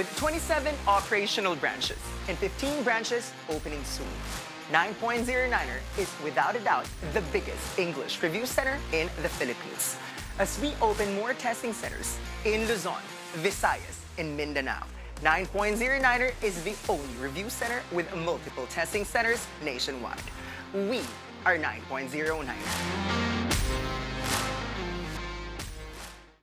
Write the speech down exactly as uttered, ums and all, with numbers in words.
with twenty-seven operational branches and fifteen branches opening soon. nine point oh niner is without a doubt the biggest English review center in the Philippines, as we open more testing centers in Luzon, Visayas, and Mindanao. nine point oh niner is the only review center with multiple testing centers nationwide. We are nine point oh niner.